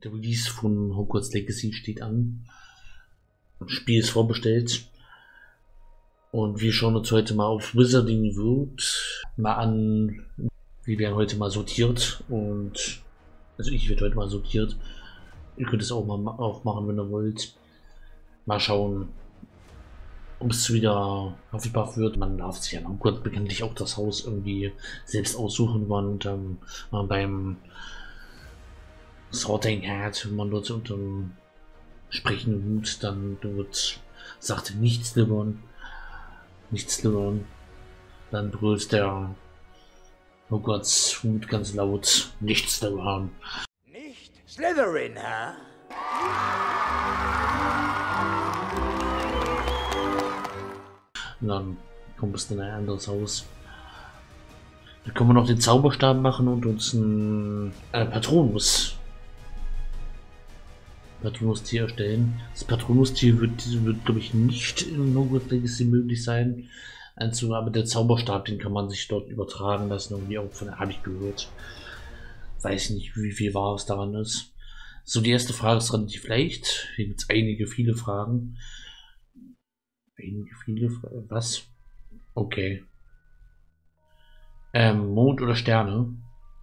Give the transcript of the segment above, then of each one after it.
Der Release von Hogwarts Legacy steht an. Das Spiel ist vorbestellt. Und wir schauen uns heute mal auf Wizarding World mal an. Wir werden heute mal sortiert. Und also ich werde heute mal sortiert. Ihr könnt es auch mal aufmachen, wenn ihr wollt. Mal schauen, ob es wieder Hufflepuff wird. Man darf sich ja Hogwarts bekanntlich auch das Haus irgendwie selbst aussuchen, und man beim Sorting hat, wenn man dort unter dem sprechenden Hut dann dort sagt, nicht Slytherin, dann brüllt der Hogwarts Hut ganz laut, nicht Slytherin. Nicht Slytherin, hä? Und dann kommt es in ein anderes Haus. Da können wir noch den Zauberstab machen und uns ein Patronus-Tier erstellen. Das Patronus-Tier wird glaube ich nicht in Hogwarts Legacy möglich sein. Aber der Zauberstab, den kann man sich dort übertragen lassen, irgendwie auch habe ich gehört. Weiß nicht, wie viel Wahres daran ist. So, die erste Frage ist relativ leicht. Hier gibt es viele Fragen. Was? Okay. Mond oder Sterne?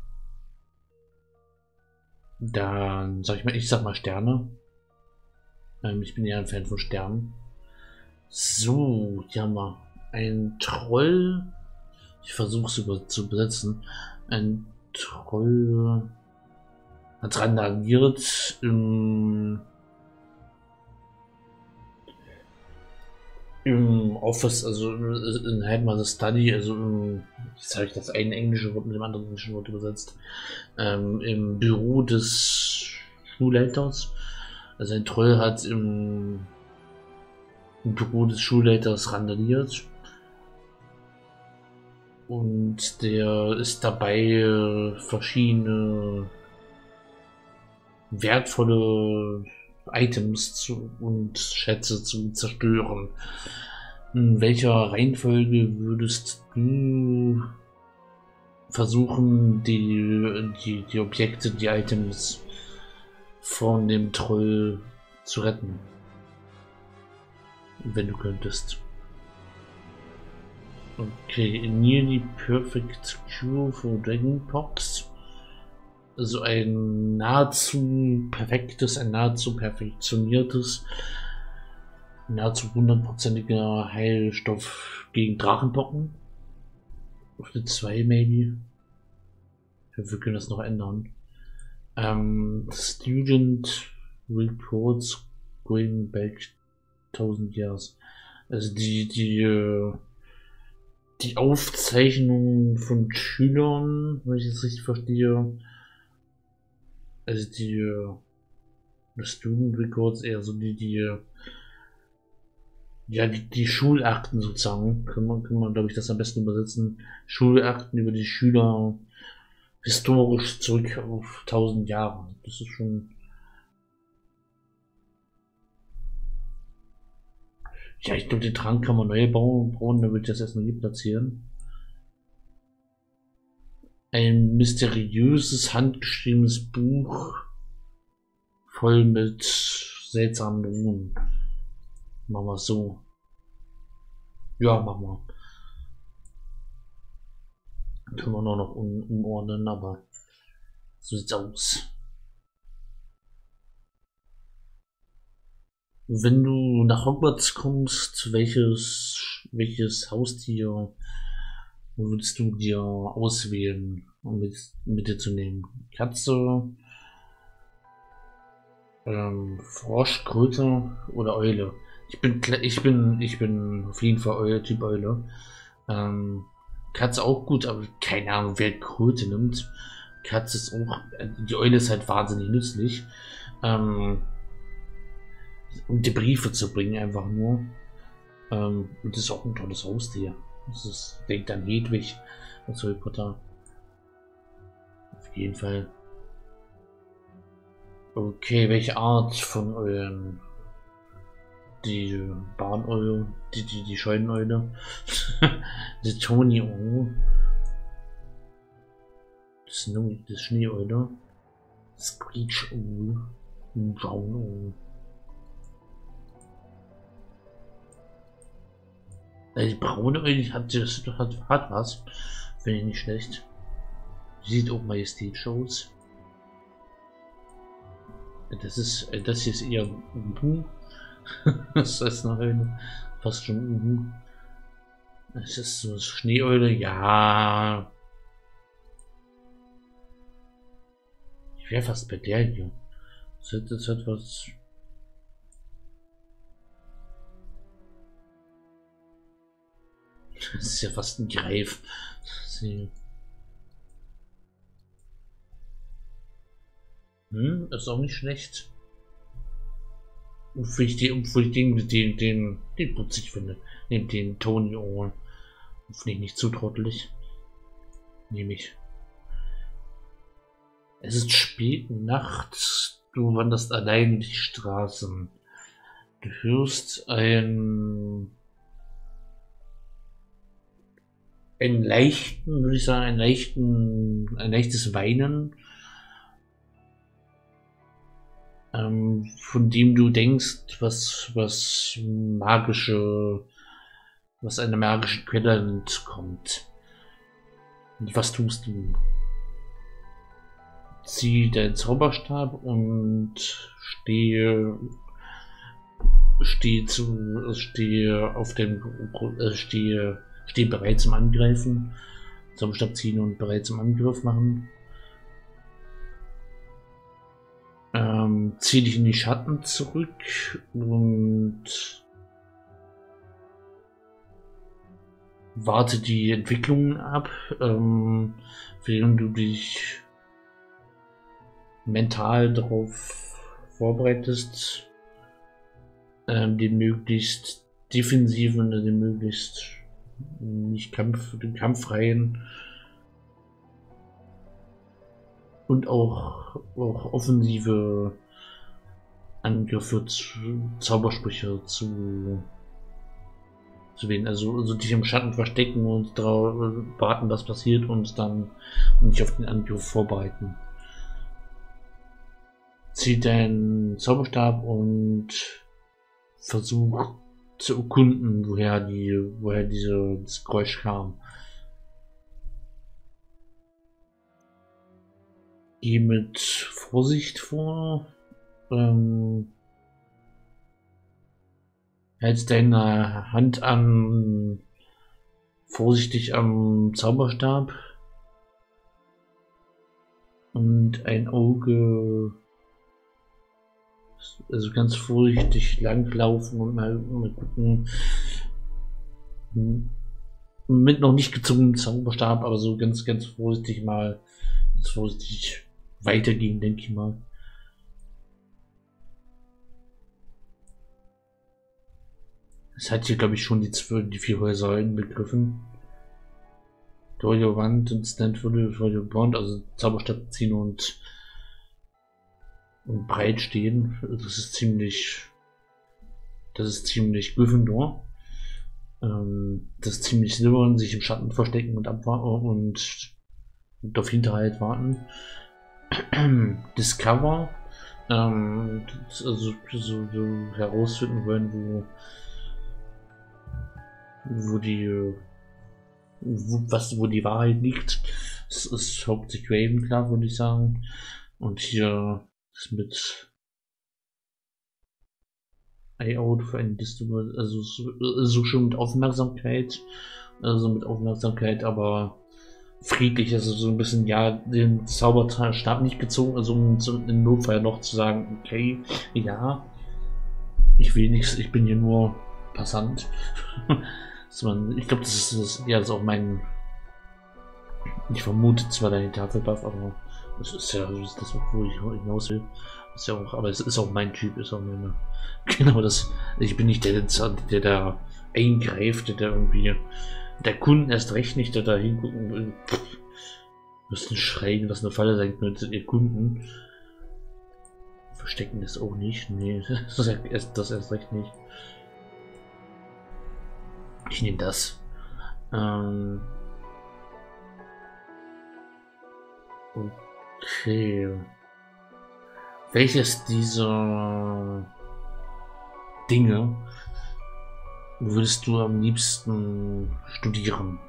Dann sag mal Sterne. Ich bin ja ein Fan von Sternen. So, hier haben wir ein Troll. Ich versuche es zu besetzen. Ein Troll hat randaliert im Office, also in Headmaster Study, also jetzt habe ich das eine englische Wort mit dem anderen englischen Wort übersetzt, im Büro des Schulleiters. Also ein Troll hat im Büro des Schulleiters randaliert und der ist dabei, verschiedene wertvolle Items und Schätze zu zerstören. In welcher Reihenfolge würdest du versuchen, die Objekte, die Items von dem Troll zu retten? Wenn du könntest. Okay, nearly perfect cure for Dragonpox. Also ein nahezu perfektes, ein nahezu perfektioniertes, nahezu 100%iger Heilstoff gegen Drachenpocken. Auf eine 2 maybe. Wir können das noch ändern. Student reports going back 1000 years. Also die Aufzeichnungen von Schülern, wenn ich das richtig verstehe. Also die Student Records, eher so die Schulakten sozusagen, kann man glaube ich das am besten übersetzen. Schulakten über die Schüler historisch zurück auf 1000 Jahre. Das ist schon. Ja, ich glaube, den Trank kann man neu bauen, da würde ich das erstmal hier platzieren. Ein mysteriöses, handgeschriebenes Buch voll mit seltsamen Runen. Machen wir es so. Ja, machen wir. Können wir noch umordnen, aber so sieht's aus. Wenn du nach Hogwarts kommst, welches Haustier würdest du dir auswählen, um mit dir zu nehmen? Katze, Frosch, Kröte oder Eule? Ich bin auf jeden Fall Typ Eule. Katze auch gut, aber keine Ahnung, wer Kröte nimmt. Katze ist auch, die Eule ist halt wahnsinnig nützlich. Um die Briefe zu bringen, einfach nur. Und das ist auch ein tolles Haustier. Denkt an Hedwig aus Harry Potter. Auf jeden Fall. Okay, welche Art von Eulen? Die Bahneule, die Scheuneule. Die Tony-O. Das Schneeeule. Screech Owl. Brown Owl. Die braune Öl hat was. Finde ich nicht schlecht. Sieht auch majestätisch aus. Das hier ist eher ein das ist noch eine, fast schon das ist so Schneeeule, ja. Ich wäre fast bei der hier. Das hat was. Das ist ja fast ein Greif. Ist auch nicht schlecht. Obwohl ich den putzig finde. Nehmt den Tony Owen. Finde ich nicht zu trottelig. Nehme ich. Es ist spät nachts. Du wanderst allein die Straßen. Du hörst einen leichten, würde ich sagen, ein leichtes Weinen, von dem du denkst, was einer magischen Quelle entkommt. Und was tust du? Zieh deinen Zauberstab und stehe bereit zum Angreifen. Zauberstab ziehen und bereit zum Angriff machen. Zieh dich in die Schatten zurück und warte die Entwicklungen ab, während du dich mental darauf vorbereitest, den möglichst defensiven, den möglichst nicht den kampffreien und auch offensive Angriffe Zaubersprüche zu wählen. Also dich im Schatten verstecken und darauf warten, was passiert und dann dich auf den Angriff vorbereiten. Zieh deinen Zauberstab und versuch zu erkunden, woher dieses Geräusch kam. Geh mit Vorsicht vor. Hältst deine Hand vorsichtig am Zauberstab und ein Auge, also ganz vorsichtig langlaufen und mal gucken, mit noch nicht gezogenem Zauberstab, aber so ganz vorsichtig weitergehen, denke ich mal. Es hat hier, glaube ich, schon die 4 Säulen begriffen. Door your wand und stand for your bond, also Zauberstab ziehen und breit stehen. Das ist ziemlich Gryffindor. Das ist ziemlich Slytherin, sich im Schatten verstecken und abwarten und auf Hinterhalt warten. Discover, also so herausfinden wollen, wo die Wahrheit liegt. Es ist hauptsächlich Ravenclaw, würde ich sagen. Und hier ist mit Eye-Out für eine Distribution, also so schon mit Aufmerksamkeit, aber friedlich, also so ein bisschen, ja, den Zauberstab nicht gezogen, also um im Notfall noch zu sagen, okay, ja, ich will nichts, ich bin hier nur Passant. Ich glaube, das ist auch mein, ich vermute zwar deine Hufflepuff, aber das ist ja das, wo ich hinaus will. Ist ja auch, aber es ist auch mein Typ, ist auch meine, genau das, ich bin nicht der da eingreift, der irgendwie, der Kunden erst recht nicht, der da hingucken will. Müssen schreien, was eine Falle sein könnte, ihr Kunden. Verstecken das auch nicht, nee, das erst recht nicht. Ich nehme das. Okay. Welches dieser Dinge würdest du am liebsten studieren?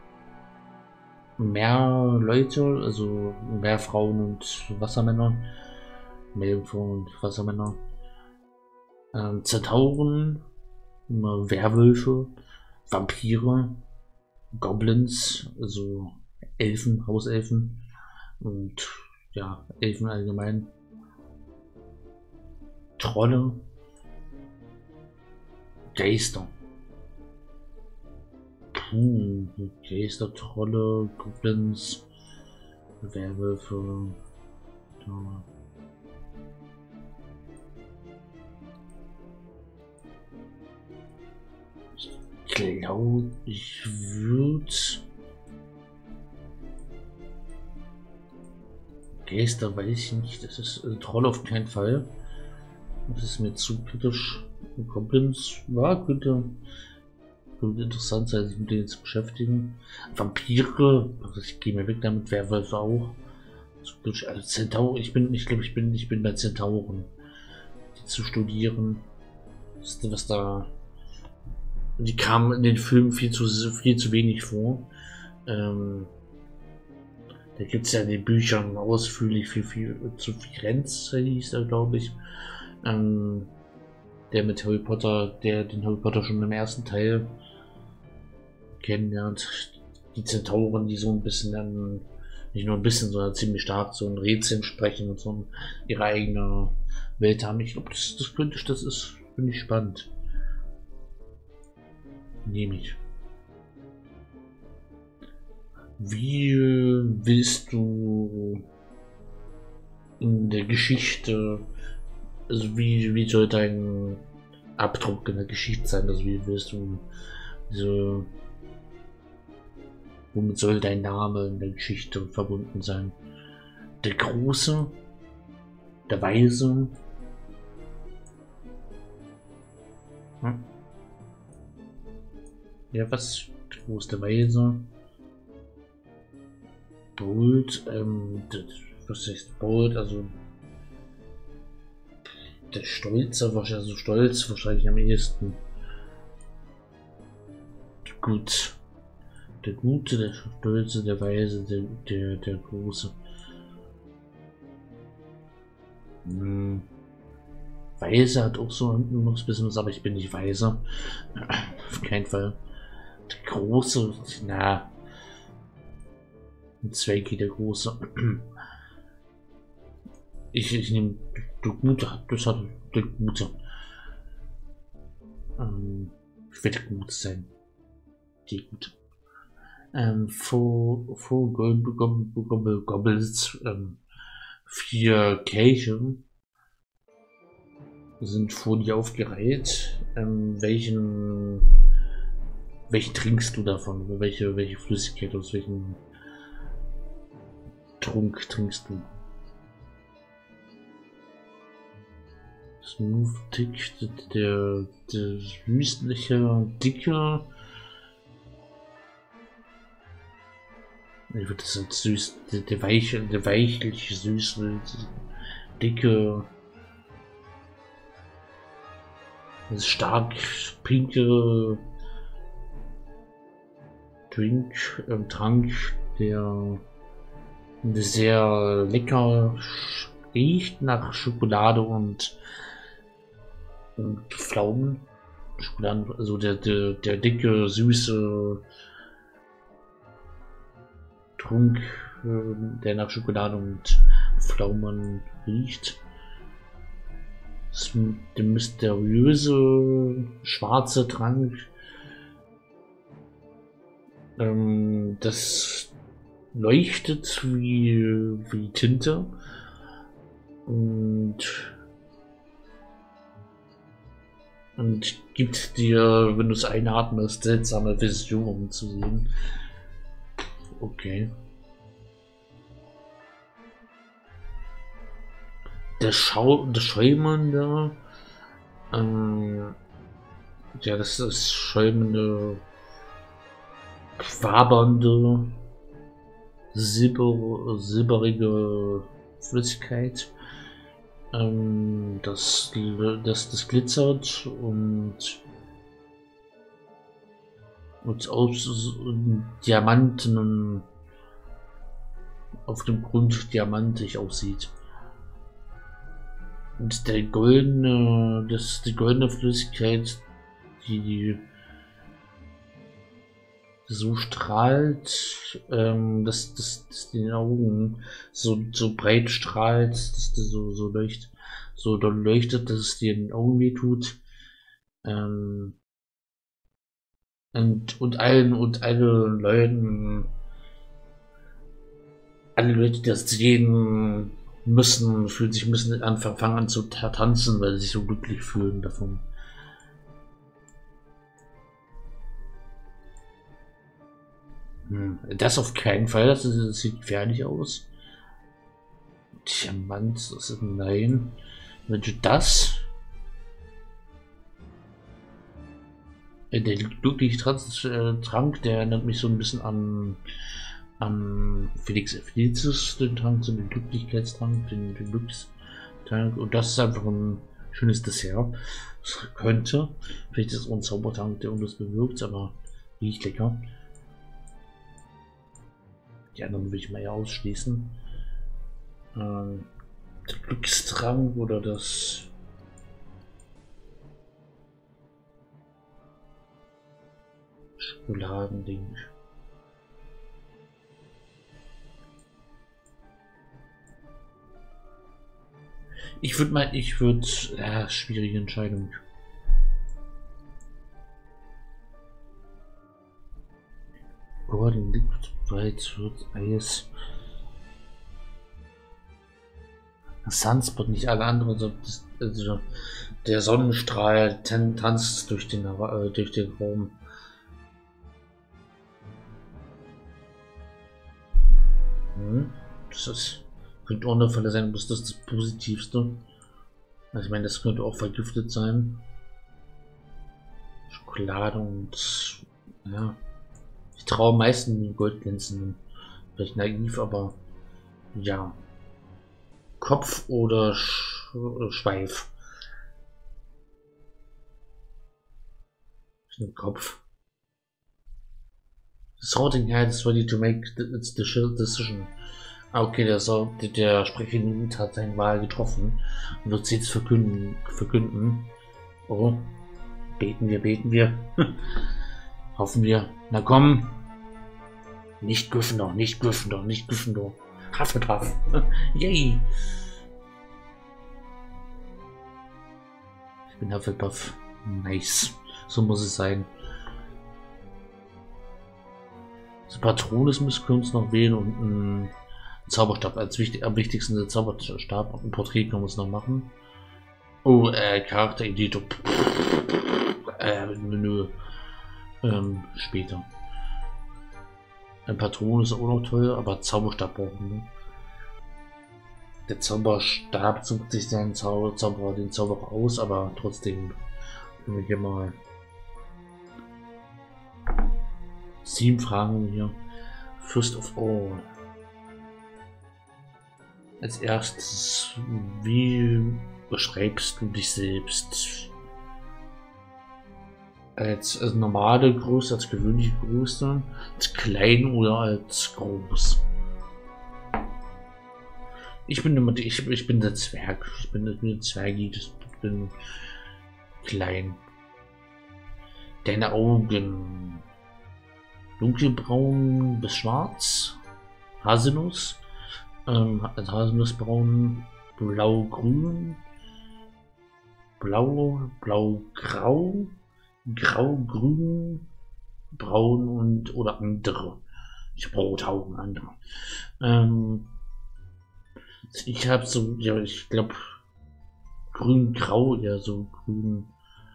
Mehr Leute, also mehr Frauen und Wassermänner, mehr Frauen und Wassermänner, Zentauren, Werwölfe, Vampire, Goblins, also Elfen, Hauselfen und ja, Elfen allgemein, Trolle, Geister. Geister, Trolle, Goblins, Werwölfe. Ja. Ich glaube, ich würde Geister, weiß ich nicht. Das ist Troll auf keinen Fall. Das ist mir zu kritisch. Goblins könnte interessant sein, sich mit denen zu beschäftigen. Vampire, also ich gehe mir weg damit, Werwölfe auch. Also Zentauren, ich bin bei Zentauren, die zu studieren. Was da. Die kamen in den Filmen viel zu wenig vor. Da gibt es ja in den Büchern ausführlich zu Firenze, hieß er, glaube ich. Der mit Harry Potter, der den Harry Potter schon im ersten Teil kennenlernt. Die Zentauren, die so ein bisschen dann, nicht nur ein bisschen, sondern ziemlich stark so ein Rätsel sprechen und so ihre eigene Welt haben. Ich glaube, finde ich spannend. Nehme ich. Wie willst du in der Geschichte, also wie soll dein Abdruck in der Geschichte sein? Also wie willst du womit soll dein Name in der Geschichte verbunden sein? Der Große, der Weise. Ja, was? Der Große, der Weise. Bold, was heißt Bold? Also der Stolze, also Stolz wahrscheinlich am ehesten. Gut. Der Gute, der Stolze, der Weise, der Große. Weise hat auch so noch ein bisschen was, aber ich bin nicht weise. Auf keinen Fall. Der Große, na. Zwecki, der Große. Ich nehme der Gute, das hat der Gute. Ich werde gut sein. Die Gute. Vor Goblins, 4 Kelche sind vor dir aufgereiht. Welchen trinkst du davon? Welche Flüssigkeit, aus welchem Trunk trinkst du? Smooth Tick, der süßliche, dicke. Ich würde das als süß, der weichlich süße, dicke, stark pinke Trank, der sehr lecker riecht nach Schokolade und Pflaumen. Schokoladen, also der dicke, süße Trunk, der nach Schokolade und Pflaumen riecht. Der mysteriöse schwarze Trank, das leuchtet wie Tinte und gibt dir, wenn du es einatmest, seltsame Visionen zu sehen. Okay. Der schäumende, ja, das ist schäumende, quabernde, silberige Flüssigkeit. das glitzert und aus Diamanten auf dem Grund diamantig aussieht. Und die goldene Flüssigkeit, die so strahlt, dass den Augen so breit strahlt, dass das so leuchtet, dass es dir in den Augen weh tut. Und alle Leute, die das sehen, müssen fangen an zu tanzen, weil sie sich so glücklich fühlen davon. Das auf keinen Fall, das sieht gefährlich aus. Diamant, das ist nein. Wenn du das. Der glückliche Trank, der erinnert mich so ein bisschen an Felix, den Trank, so den Glücklichkeitstrank, den Glückstrank. Und das ist einfach ein schönes Dessert. Das könnte. Vielleicht ist es auch ein Zaubertrank, der irgendwas bewirkt, aber riecht lecker. Die anderen will ich mal ja ausschließen. Der Glückstrank oder das Schokoladending. Schwierige Entscheidung. Gordon liegt bereits wird Eis. Sunspot, nicht alle anderen, also der Sonnenstrahl tanzt durch den Raum. Könnte auch eine Falle sein, aber das ist das Positivste. Also ich meine, das könnte auch vergiftet sein. Schokolade und ja. Ich traue am meisten den Goldglänzenden. Vielleicht naiv, aber ja. Kopf oder Schweif? Ich nehme Kopf. Sorting Head is ready to make its decision. Okay, der sprechende hat seine Wahl getroffen und wird sie jetzt verkünden. Oh, beten wir. Hoffen wir. Na komm. Nicht Gryffindor. Hufflepuff. Yay. Ich bin Hufflepuff. Nice. So muss es sein. Das Patronus müssen wir uns noch wählen und ein Zauberstab am wichtigsten der Zauberstab. Ein Porträt können wir uns noch machen. Oh, Charakteridee. Nö. Später. Ein Patron ist auch noch toll, aber Zauberstab brauchen wir. Der Zauberstab sucht sich den Zauberer aus, aber trotzdem können wir hier mal 7 Fragen hier. First of all. Als erstes, wie beschreibst du dich selbst? Als normale Größe, als gewöhnliche Größe, als klein oder als groß? Ich bin der Zwerg. Ich bin Zwergig. Ich bin klein. Deine Augen. Dunkelbraun bis schwarz. Haselnuss. Haselnussbraun. Blau-grün. Blau-grau. Grau-grün. Braun oder andere. Ich habe rote Augen, andere. Ich habe so, ja, ich glaube, grün-grau, eher so grün.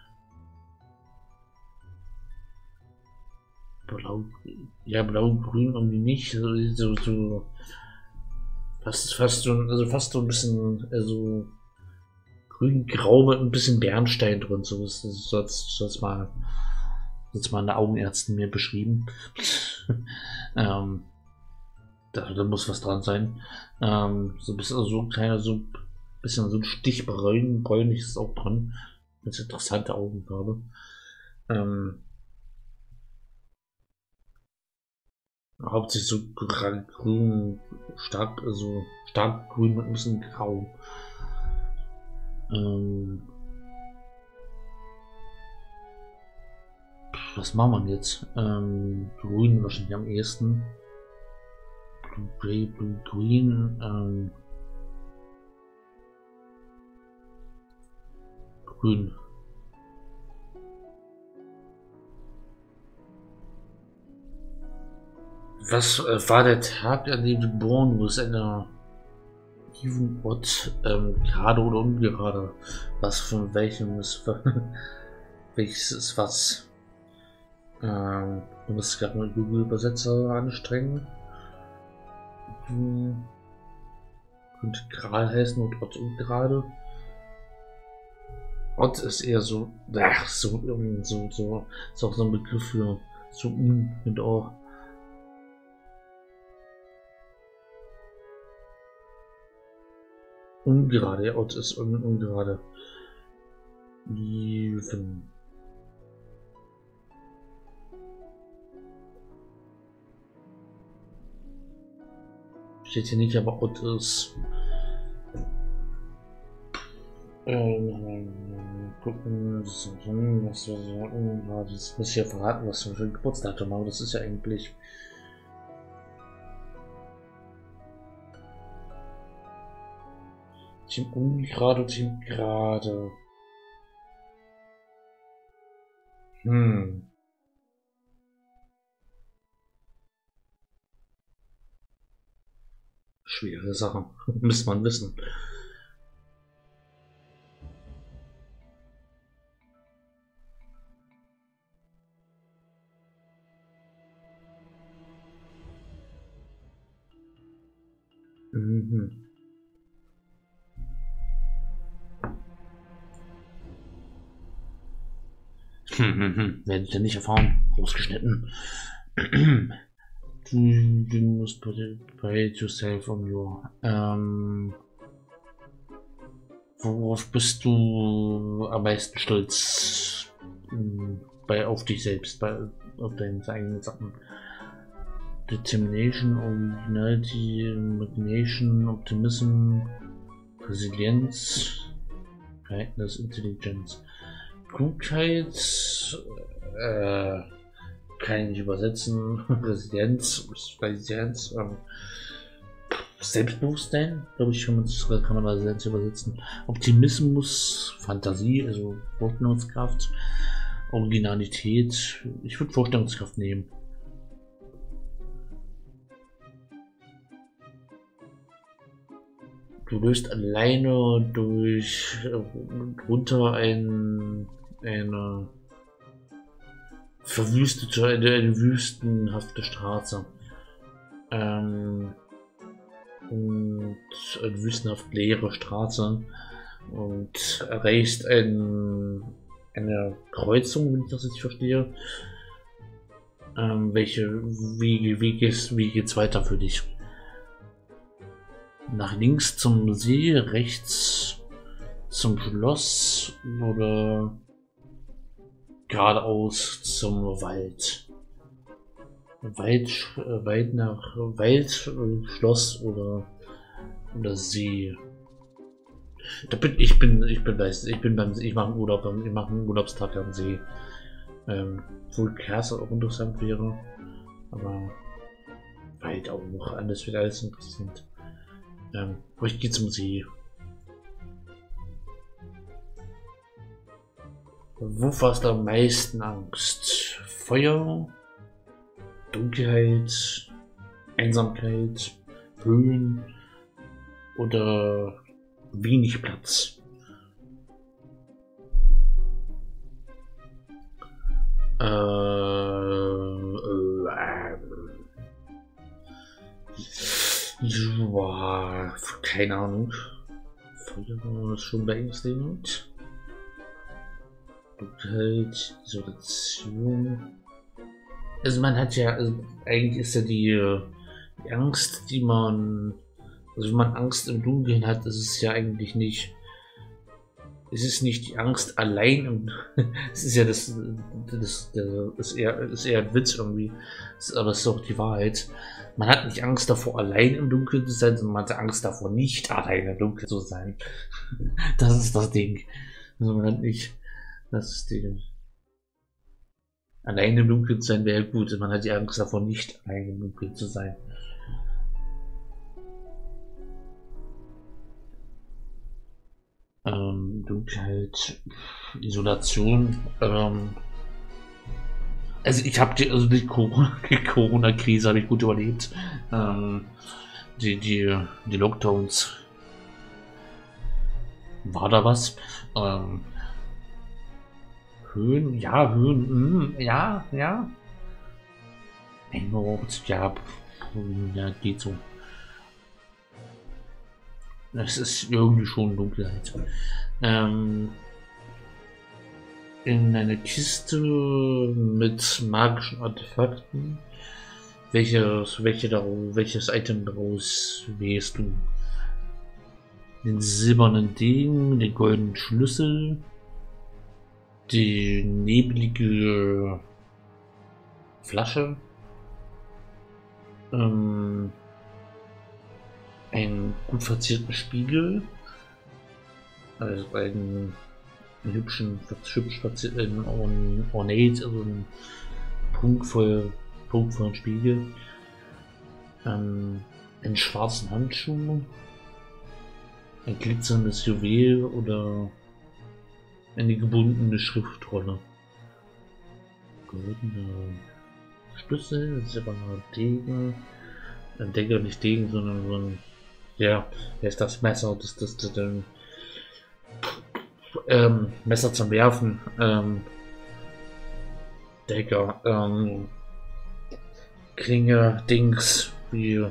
Blau, ja, blau-grün irgendwie nicht. So fast so ein bisschen, also grün-grau mit ein bisschen Bernstein drin. So ist das mal eine Augenärztin mir beschrieben. Da muss was dran sein. So ein bisschen, so kleiner, so Bisschen so ein Stich bräunlich ist auch dran. Ganz interessante Augenfarbe. Hauptsächlich so grün, stark grün mit ein bisschen grau. Was machen wir jetzt? Grün wahrscheinlich am ehesten. Blue Grey, Blue Green. Grün. Was war der Tag, an dem du geboren wurdest? Eine even odd, gerade oder ungerade? Was von welchem ist welches ist was? Du musst gerade mal Google Übersetzer anstrengen. Könnte gerade heißen und odd ungerade. Odd ist eher so, ist auch so ein Begriff für so und auch. Ungerade, ja, Odd ist ungerade. Even. Steht hier nicht, aber Odd ist. Gucken, was wir sagen. Das muss ich ja verraten, was wir für ein Geburtsdatum haben. Das ist ja eigentlich. Team ungerade, Team gerade. Schwere Sache. Müsste man wissen. Werdet ihr nicht erfahren. Ausgeschnitten. Du musst prepare yourself on your. Worauf bist du am meisten stolz? Auf dich selbst, auf deine eigenen Sachen. Determination, Originality, Imagination, Optimism, Resilienz, Kindness, Intelligenz. Klugheit, kann ich nicht übersetzen. Resilienz, Selbstbewusstsein, glaube ich, kann man Resilienz übersetzen. Optimismus, Fantasie, also Vorstellungskraft, Originalität. Ich würde Vorstellungskraft nehmen. Du löst alleine drunter eine verwüstete, eine wüstenhafte Straße. Und eine wüstenhaft leere Straße. Und erreichst eine Kreuzung, wenn ich das jetzt verstehe. Wie geht's weiter für dich? Nach links zum See, rechts zum Schloss oder geradeaus zum Wald? Wald, Schloss oder See? Ich mache einen Urlaub, ich mache einen Urlaubstag am See. Wohl Castle auch interessant wäre, aber Wald auch noch, alles wird alles interessant. Aber ich gehe zum See. Wovor hast du am meisten Angst? Feuer, Dunkelheit, Einsamkeit, Höhen oder wenig Platz? Ja, keine Ahnung. Feuer ist schon beängstigend. Dunkelheit, Isolation. Also man hat ja, also eigentlich ist ja die Angst, die man Also wenn man Angst im Dunkeln hat, ist es ja eigentlich nicht. Es ist nicht die Angst allein und es ist ja ist eher ein Witz irgendwie. Aber es ist auch die Wahrheit. Man hat nicht Angst davor, allein im Dunkeln zu sein, sondern man hat Angst davor, nicht allein im Dunkeln zu sein. Das ist das Ding. Also man hat nicht. Das ist die. Allein im Dunkeln zu sein wäre gut. Man hat die Angst davor, nicht allein im Dunkeln zu sein. Dunkelheit, Isolation. Also ich habe die Corona-Krise habe ich gut überlebt. Die Lockdowns. War da was? Höhen, ja, ja. Ja, geht so. Das ist irgendwie schon Dunkelheit. In einer Kiste mit magischen Artefakten. Welches Item daraus wählst du? Den silbernen Degen, den goldenen Schlüssel, die nebelige Flasche, einen gut verzierten Spiegel, also einen hübsch verzierten Ornate, also einen prunkvollen Spiegel, einen schwarzen Handschuh, ein glitzerndes Juwel oder eine gebundene Schriftrolle. Goldene Schlüssel, silberner Degen, ein Dagger, nicht Degen, sondern so ein, ja, wer ist das Messer, das Messer zum Werfen, Dagger, Klinge, Dings, wie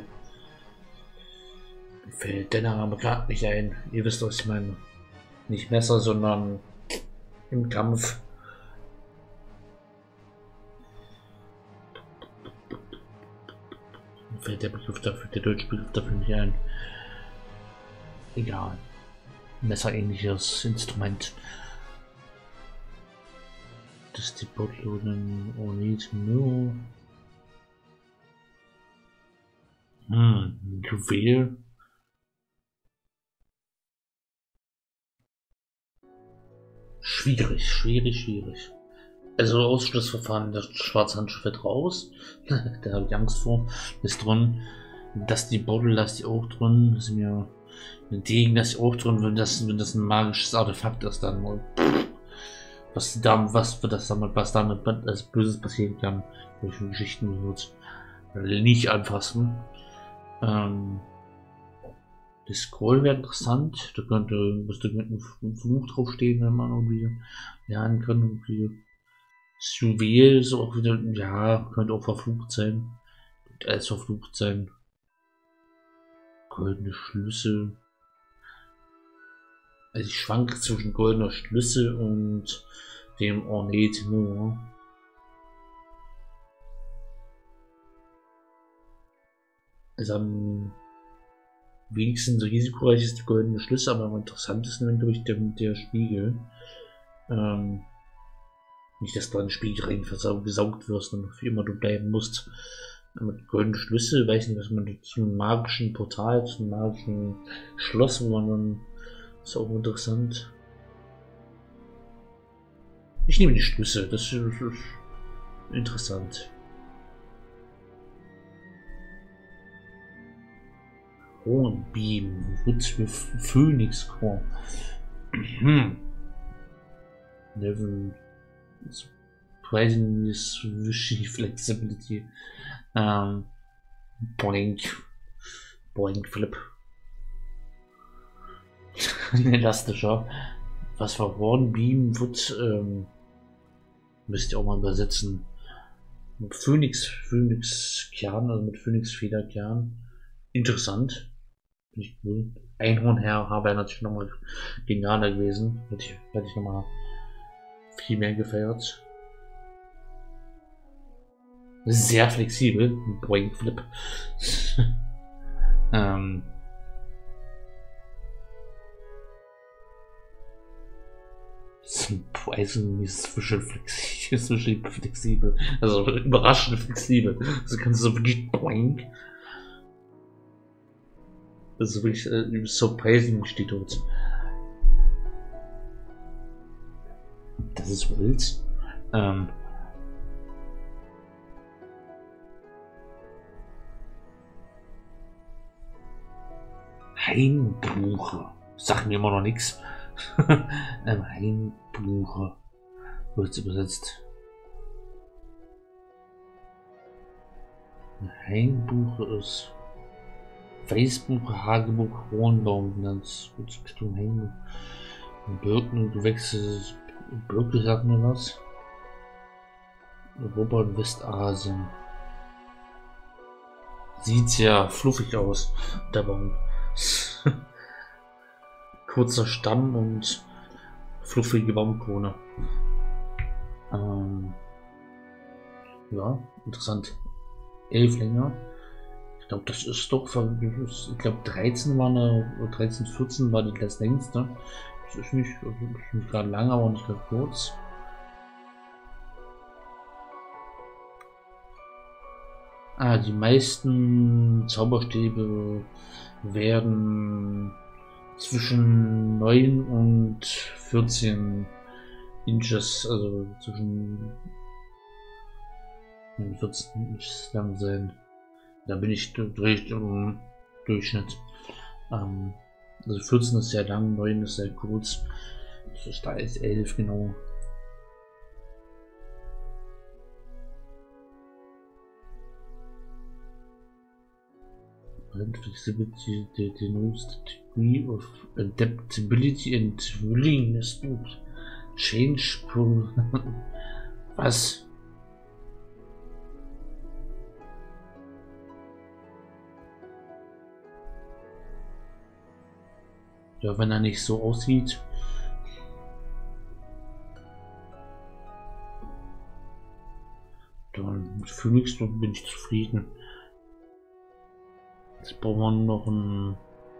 fällt der Name gerade nicht ein. Ihr wisst, was ich meine. Nicht Messer, sondern im Kampf. Mir fällt der Begriff dafür, der deutsche Begriff dafür nicht ein. Egal. Messerähnliches Instrument. Das ist die Bottloden Ornate Mirror. Juwel. Schwierig. Also Ausschlussverfahren, das schwarze Handschuh fällt raus. Da habe ich Angst vor. Ist drin. Dass die Bottle, lasse ich auch drin. Ist mir ein Degen, lasse ich auch drin, wenn das ein magisches Artefakt ist, dann mal. Was damit als Böses passieren kann, welche Geschichten wird nicht anfassen. Das Scroll wäre interessant. Da müsste mit einem Fluch draufstehen, wenn man irgendwie lernen kann. Irgendwie. Das Juwel ist auch wieder, ja, könnte auch verflucht sein. Könnte alles verflucht sein. Goldene Schlüssel. Also ich schwanke zwischen goldener Schlüssel und dem Ornate Mirror. Also am wenigstens risikoreich ist die goldene Schlüssel, aber am interessantesten wenn durch der Spiegel. Nicht, dass du an den Spiegel rein gesaugt wirst und für immer du bleiben musst. Mit goldenen Schlüssel, weiß nicht, was man zum magischen Portal, zum magischen Schloss, wo man dann. Ist auch interessant. Ich nehme die Schlüssel, das ist interessant. Hornbeam, Phönixkorn. Level Surprisingly Swishy Flexibility. Boing Flip. Ein elastischer. Was für Hornbeam wird, müsst ihr auch mal übersetzen. Mit Phönixkern, also mit Phönixfederkern. Interessant. Finde ich cool. Einhornhaar wäre natürlich nochmal genialer gewesen. Hätte ich nochmal viel mehr gefeiert. Sehr flexibel. Boing Flip. Eisen ist flexibel. Also überraschend flexibel. Also kannst du so wirklich boing. Also wirklich surprising steht dort. Das ist Holz. Hainbuche. Sagt mir immer noch nichts. Hainbuche. Wird es übersetzt? Hainbuche ist Weißbuche, Hagebuche, Hohenbaum, das Richtung Hainbuche. Birken, Gewächse, Birke sagt mir was. Europa und Westasien. Sieht ja fluffig aus, der Baum. Kurzer Stamm und fluffige Baumkrone. Ja, interessant. 11 länger. Ich glaube, das ist doch von, ich glaube 13 war eine, 13, 14 war das längste. Das ist nicht gerade lang, aber auch nicht gerade kurz. Die meisten Zauberstäbe werden zwischen 9 und 14 Inches, also zwischen 14 Inches lang sein. Da bin ich durch im Durchschnitt. Also 14 ist sehr lang, 9 ist sehr kurz. Da ist 11 genau. Flexibility denotes the degree of adaptability and willingness to change. Was? Ja, wenn er nicht so aussieht. Dann mit Phoenix bin ich zufrieden. Jetzt brauchen wir noch ein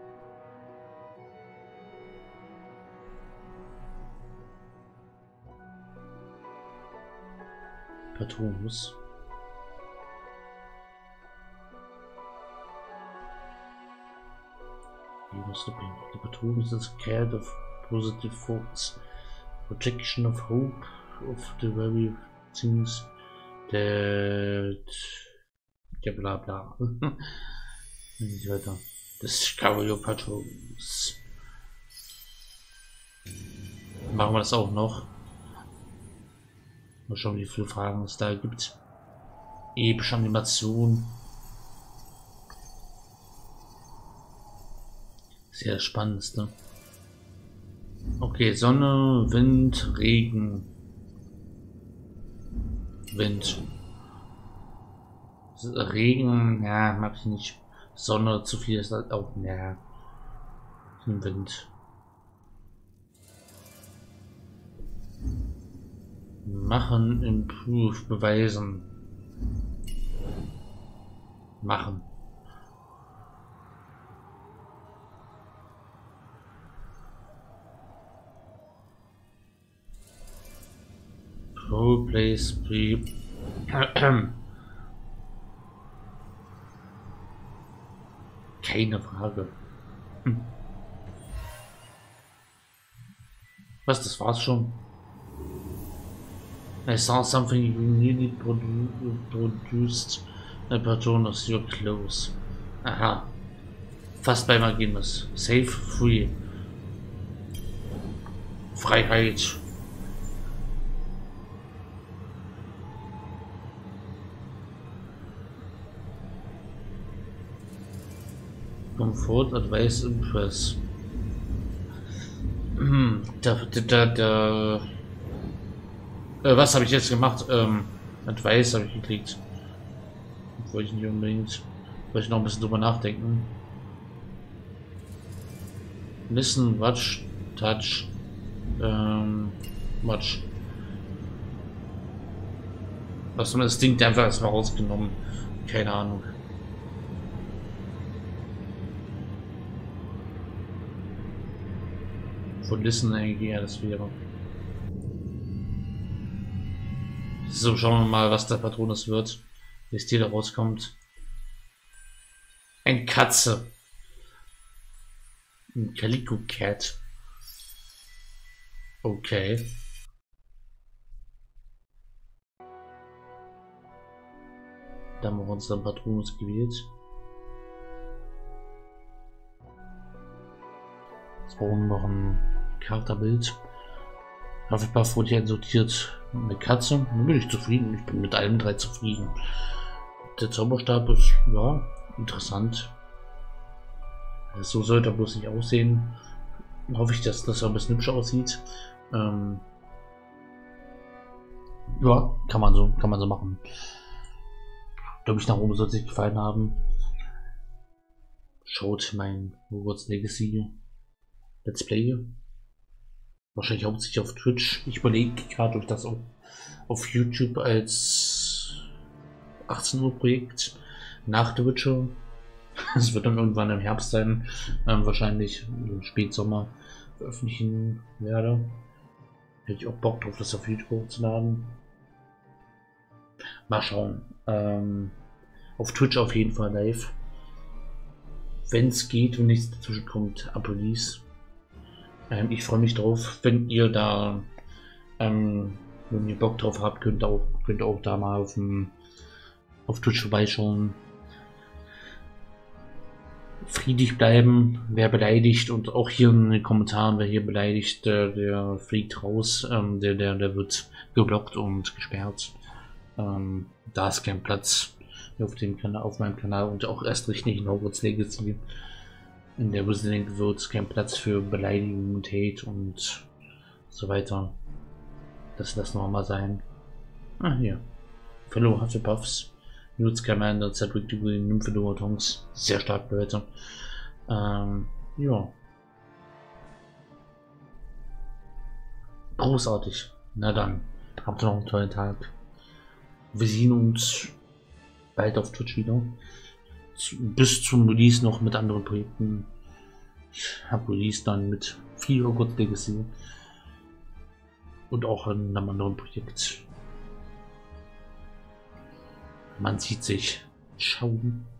Patronus. The Patronus is scared of positive thoughts, projection of hope of the very things that ja bla bla. Nicht weiter. Discover your Patronus. Machen wir das auch noch. Mal schauen, wie viele Fragen es da gibt. Epische Animation. Sehr spannendste. Okay, Sonne, Wind, Regen. Wind. Regen, ja, mag ich nicht. Sonne zu viel ist halt auch, ja. Wind. Machen, improve, beweisen. Machen. Role plays be keine Frage. Was, das war's schon? I saw something you nearly produced a Patronus, you're close. Aha. Fast beim Ergebnis. Safe, free. Freiheit. Comfort, Advice, Impress. Was habe ich jetzt gemacht? Advice habe ich geklickt. Wollte ich nicht unbedingt. Wollte ich noch ein bisschen drüber nachdenken. Listen, watch, touch, watch. Was man das Ding einfach erstmal rausgenommen. Keine Ahnung. Von Listen eigentlich eher das wäre. So, schauen wir mal, was der Patronus wird. Wie es hier da rauskommt. Ein Katze. Ein Calico Cat. Okay. Da haben wir unseren Patronus gewählt. Jetzt brauchen wir noch ein Charakterbild. Hufflepuff wurde hier sortiert. Eine Katze. Dann bin ich zufrieden. Ich bin mit allen 3 zufrieden. Der Zauberstab ist, ja, interessant. So sollte er bloß nicht aussehen. Hoffe ich, dass das ein bisschen hübsch aussieht. Ja, kann man so machen. Glaube ich, nach oben sollte es sich gefallen haben. Schaut mein Hogwarts Legacy Let's Play. Wahrscheinlich hauptsächlich auf Twitch. Ich überlege gerade, ob ich das auch auf YouTube als 18 Uhr Projekt nach The Witcher. Es wird dann irgendwann im Herbst sein, wahrscheinlich im Spätsommer veröffentlichen werde. Hätte ich auch Bock drauf, das auf YouTube hochzuladen. Mal schauen. Auf Twitch auf jeden Fall live. Wenn es geht und nichts dazwischen kommt, ab-Release. Ich freue mich drauf, wenn ihr da, wenn ihr Bock drauf habt, könnt ihr auch da mal auf Twitch vorbeischauen. Friedlich bleiben, wer beleidigt, und auch hier in den Kommentaren, wer hier beleidigt, der fliegt raus, der wird geblockt und gesperrt. Da ist kein Platz auf meinem Kanal und auch erst recht nicht in Hogwarts Legacy. In der Wizarding wird es kein Platz für Beleidigung und Hate und so weiter. Das lassen wir mal sein. Ah, hier. Fellow Hufflepuffs. Newt Scamander, Cedric Diggory, Nymphadora-Tonks. Sehr stark, Leute. Ja. Großartig. Na dann, habt ihr noch einen tollen Tag. Wir sehen uns bald auf Twitch wieder. Bis zum Release noch mit anderen Projekten. Ich habe Release dann mit viel Hogwarts Legacy. Und auch in einem anderen Projekt. Man sieht sich. Ciao.